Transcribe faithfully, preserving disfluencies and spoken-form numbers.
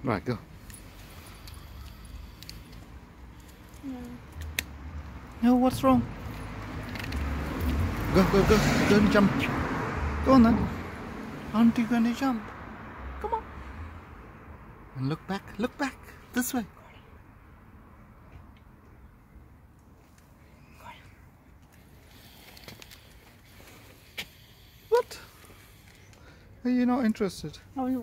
Right, go. No. No, what's wrong? Go, go, go. Go and jump. Go on then. Aren't you going to jump? Come on. And look back. Look back. This way. What? Are you not interested? Oh, no.